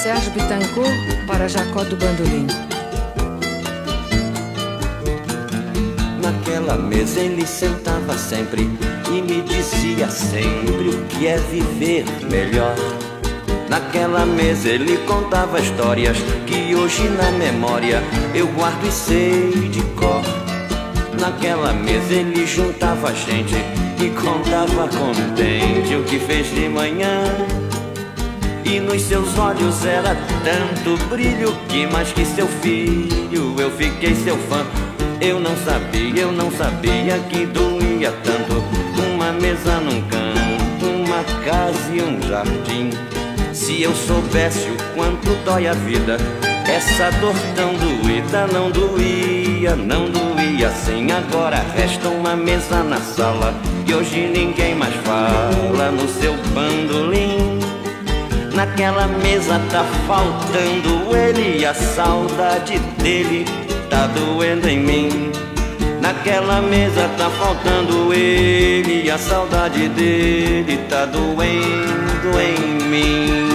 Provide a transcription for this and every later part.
Sérgio Bittencourt para Jacó do Bandolim. Naquela mesa ele sentava sempre e me dizia sempre o que é viver melhor. Naquela mesa ele contava histórias que hoje na memória eu guardo e sei de cor. Naquela mesa ele juntava gente e contava contente o que fez de manhã. E nos seus olhos era tanto brilho que mais que seu filho eu fiquei seu fã. Eu não sabia que doía tanto uma mesa num canto, uma casa e um jardim. Se eu soubesse o quanto dói a vida, essa dor tão doída não doía assim. Agora resta uma mesa na sala e hoje ninguém mais fala no seu bandolim. Naquela mesa tá faltando ele e a saudade dele tá doendo em mim. Naquela mesa tá faltando ele e a saudade dele tá doendo em mim.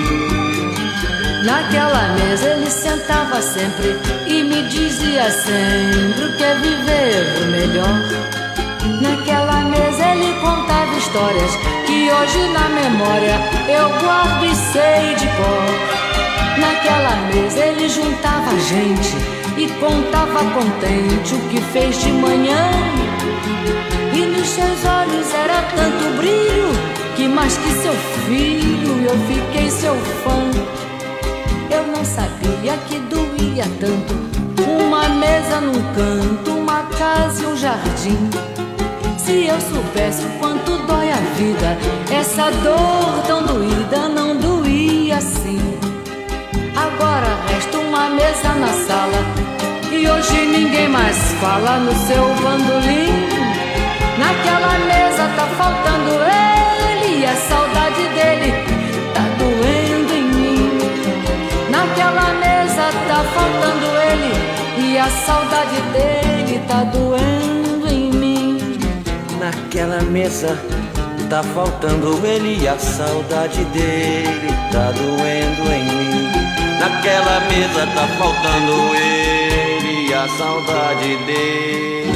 Naquela mesa ele sentava sempre e me dizia sempre o que é viver melhor. Naquela mesa ele contava histórias que hoje na memória eu guardo e sei de cor. Naquela mesa ele juntava gente e contava contente o que fez de manhã. E nos seus olhos era tanto brilho que mais que seu filho eu fiquei seu fã. Eu não sabia que doía tanto uma mesa num canto, uma casa e um jardim. Se eu soubesse o quanto dói a vida, essa dor tão doída não doía assim. Agora resta uma mesa na sala e hoje ninguém mais fala no seu bandolim. Naquela mesa tá faltando ele e a saudade dele tá doendo em mim. Naquela mesa tá faltando ele e a saudade dele tá doendo em mim. Naquela mesa tá faltando ele e a saudade dele tá doendo em mim. Naquela mesa tá faltando ele e a saudade dele